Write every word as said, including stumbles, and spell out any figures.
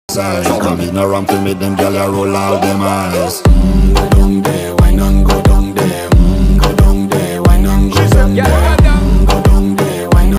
size. Come in around to meet them, girl, you roll out them eyes. Mm, go down there.